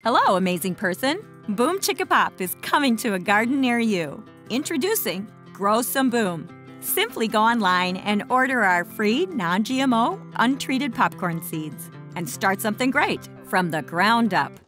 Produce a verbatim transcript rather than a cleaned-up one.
Hello, amazing person! Boom Chicka Pop is coming to a garden near you. Introducing Grow Some Boom. Simply go online and order our free non G M O, untreated popcorn seeds and start something great from the ground up.